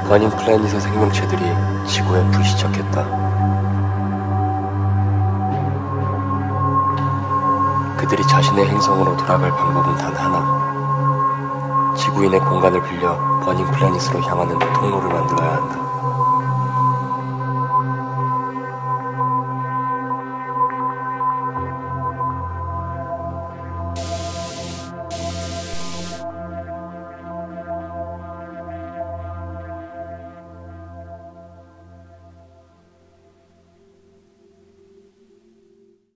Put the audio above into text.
버닝 플래닛의 생명체들이 지구에 불시착했다. 그들이 자신의 행성으로 돌아갈 방법은 단 하나. 지구인의 공간을 빌려 버닝 플래닛으로 향하는 통로를 만들어야 한다.